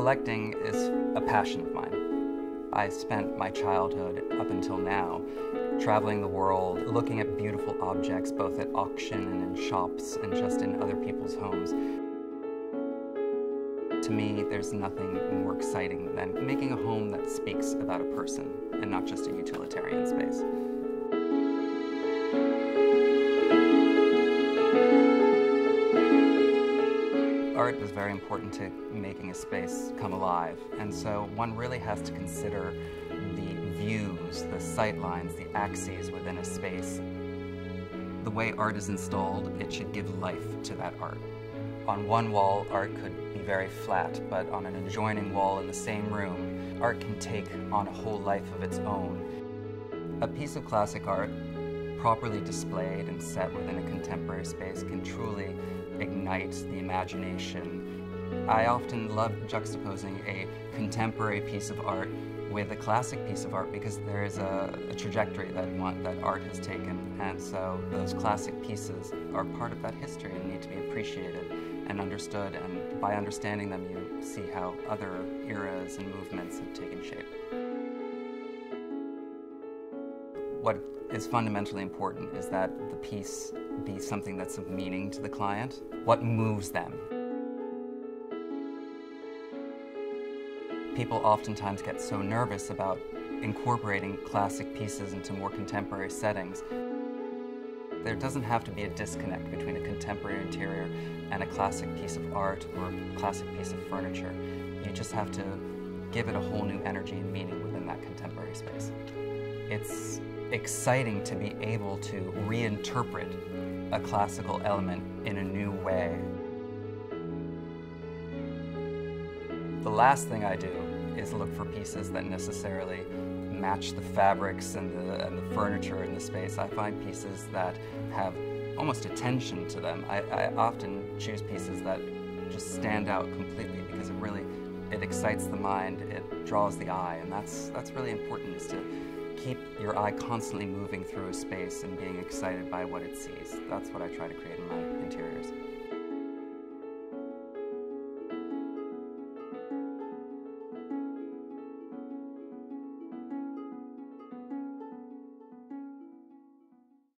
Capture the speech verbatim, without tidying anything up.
Collecting is a passion of mine. I spent my childhood, up until now, traveling the world, looking at beautiful objects, both at auction and in shops and just in other people's homes. To me, there's nothing more exciting than making a home that speaks about a person and not just a utilitarian space. Art is very important to making a space come alive, and so one really has to consider the views, the sight lines, the axes within a space. The way art is installed, it should give life to that art. On one wall, art could be very flat, but on an adjoining wall in the same room, art can take on a whole life of its own. A piece of classic art, properly displayed and set within a contemporary space, can truly ignite the imagination. I often love juxtaposing a contemporary piece of art with a classic piece of art because there is a, a trajectory that, one, that art has taken, and so those classic pieces are part of that history and need to be appreciated and understood, and by understanding them you see how other eras and movements have taken shape. What is fundamentally important is that the piece be something that's of meaning to the client. What moves them? People oftentimes get so nervous about incorporating classic pieces into more contemporary settings. There doesn't have to be a disconnect between a contemporary interior and a classic piece of art or a classic piece of furniture. You just have to give it a whole new energy and meaning within that contemporary space. It's exciting to be able to reinterpret a classical element in a new way. The last thing I do is look for pieces that necessarily match the fabrics and the, and the furniture in the space. I find pieces that have almost a tension to them. I, I often choose pieces that just stand out completely because it really, it excites the mind, it draws the eye, and that's, that's really important, is to keep your eye constantly moving through a space and being excited by what it sees. That's what I try to create in my interiors.